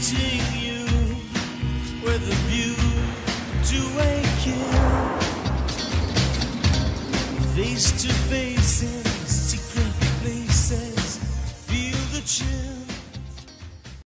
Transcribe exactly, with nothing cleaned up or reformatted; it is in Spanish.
meeting you with a view to a kill, face to face in